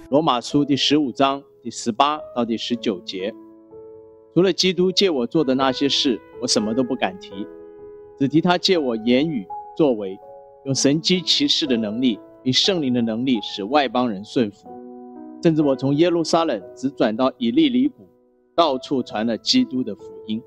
罗马书第15章第18到第19节，除了基督借我做的那些事，我什么都不敢提，只提他借我言语作为，用神机骑士的能力与圣灵的能力使外邦人顺服，甚至我从耶路撒冷直转到以利里谷，到处传了基督的福音。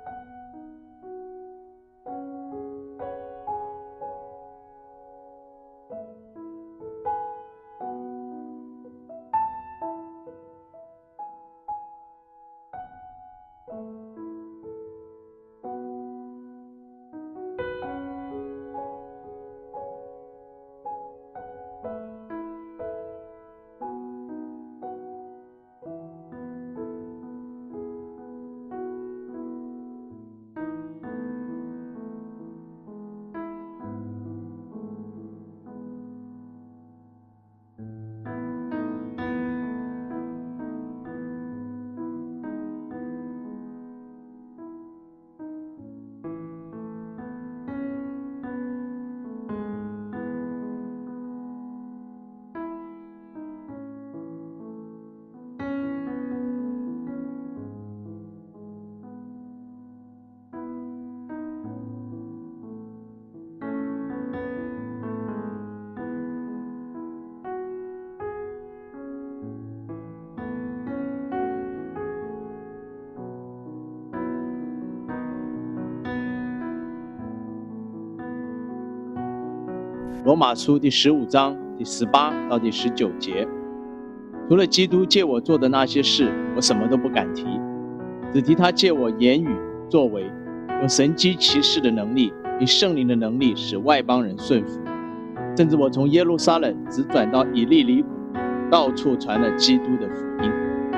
罗马书第15章第18到第19节，除了基督借我做的那些事，我什么都不敢提，只提他借我言语作为，用神机骑士的能力与圣灵的能力使外邦人顺服，甚至我从耶路撒冷直转到以利里谷，到处传了基督的福音。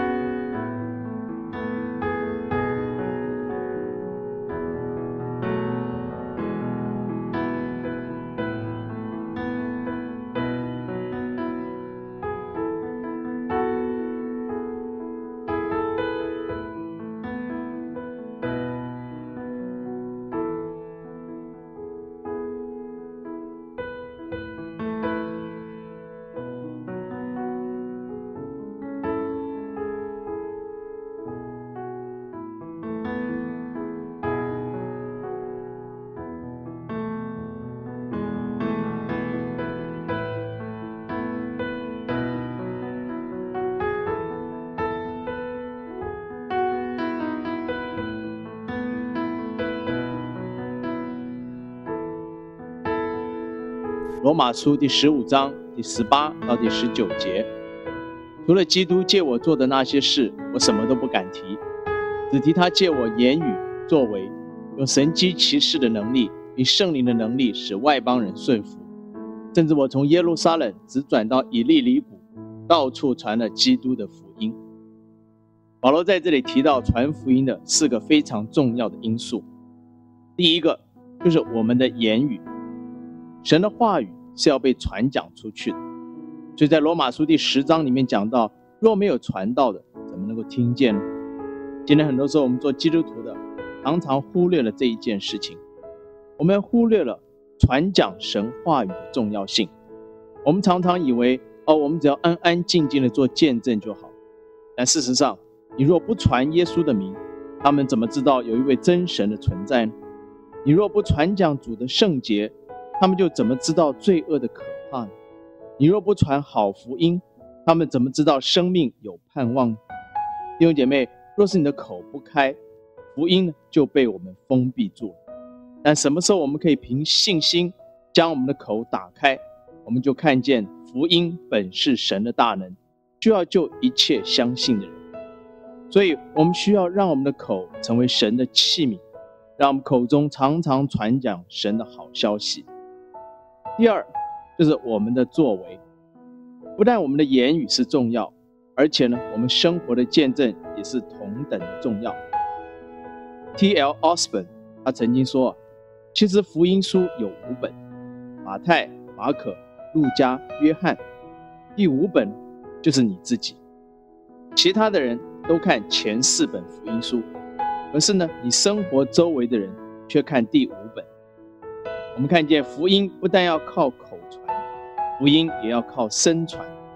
罗马书第15章第18到第19节，除了基督借我做的那些事，我什么都不敢提，只提他借我言语作为，用神机骑士的能力与圣灵的能力使外邦人顺服，甚至我从耶路撒冷直转到以利里谷，到处传了基督的福音。保罗在这里提到传福音的4个非常重要的因素。第一个就是我们的言语，神的话语是要被传讲出去的，所以在罗马书第10章里面讲到，若没有传道的，怎么能够听见呢？今天很多时候我们做基督徒的常常忽略了这一件事情，我们忽略了传讲神话语的重要性。我们常常以为我们只要安安静静的做见证就好，但事实上你若不传耶稣的名，他们怎么知道有一位真神的存在呢？你若不传讲主的圣洁，他们就怎么知道罪恶的可怕呢？你若不传好福音，他们怎么知道生命有盼望呢？弟兄姐妹，若是你的口不开，福音呢就被我们封闭住了。但什么时候我们可以凭信心将我们的口打开，我们就看见福音本是神的大能，需要救一切相信的人。所以我们需要让我们的口成为神的器皿，让我们口中常常传讲神的好消息。第二，就是我们的作为，不但我们的言语是重要，而且呢，我们生活的见证也是同等的重要。T.L. Osborne 他曾经说，其实福音书有5本，马太、马可、路加、约翰，第5本就是你自己。其他的人都看前4本福音书，可是呢，你生活周围的人却看第5本。我们看见福音不但要靠口传，福音也要靠声传。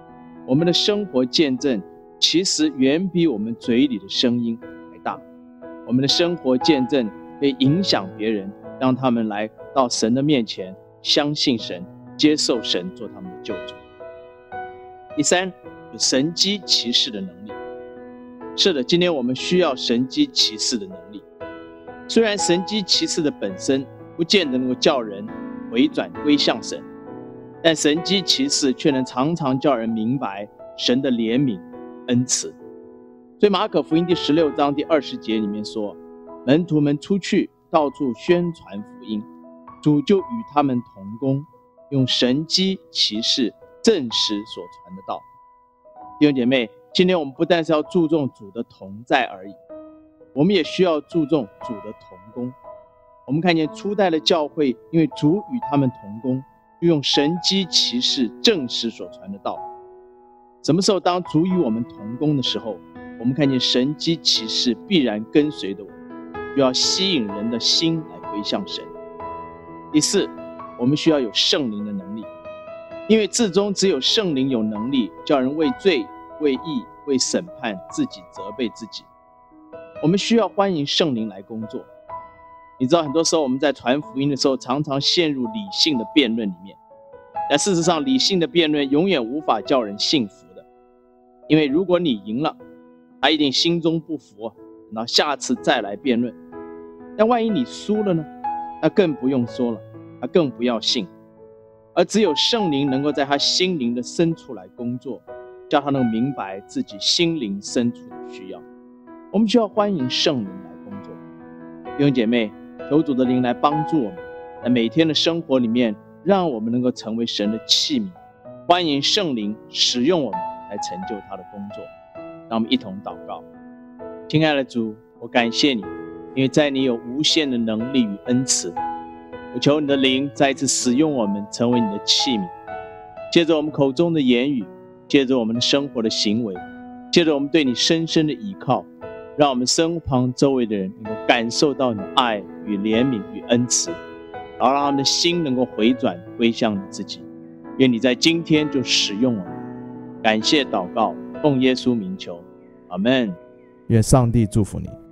我们的生活见证其实远比我们嘴里的声音还大。我们的生活见证可以影响别人，让他们来到神的面前，相信神，接受神做他们的救主。第三，有神迹奇事的能力。是的，今天我们需要神迹奇事的能力。虽然神迹奇事的本身不见得能够叫人回转归向神，但神迹奇事却能常常叫人明白神的怜悯恩慈。所以马可福音第16章第20节里面说，门徒们出去到处宣传福音，主就与他们同工，用神迹奇事证实所传的道。弟兄姐妹，今天我们不但是要注重主的同在而已，我们也需要注重主的同工。我们看见初代的教会，因为主与他们同工，就用神迹奇事证实所传的道。什么时候当主与我们同工的时候，我们看见神迹奇事必然跟随着我们，就要吸引人的心来归向神。第四，我们需要有圣灵的能力，因为至终只有圣灵有能力叫人为罪、为义、为审判自己责备自己。我们需要欢迎圣灵来工作。你知道很多时候我们在传福音的时候，常常陷入理性的辩论里面，但事实上理性的辩论永远无法叫人信服的。因为如果你赢了，他一定心中不服，等到下次再来辩论。但万一你输了呢？那更不用说了，他更不要信。而只有圣灵能够在他心灵的深处来工作，叫他能明白自己心灵深处的需要。我们需要欢迎圣灵来工作。弟兄姐妹，求主的灵来帮助我们，在每天的生活里面，让我们能够成为神的器皿，欢迎圣灵使用我们来成就他的工作。让我们一同祷告。亲爱的主，我感谢你，因为在你有无限的能力与恩慈。我求你的灵再次使用我们，成为你的器皿，借着我们口中的言语，借着我们的生活的行为，借着我们对你深深的倚靠，让我们身旁周围的人能够感受到你的爱与怜悯与恩慈，然后让他们的心能够回转归向你自己。愿你在今天就使用我们。感谢祷告，奉耶稣名求，阿们。 愿上帝祝福你。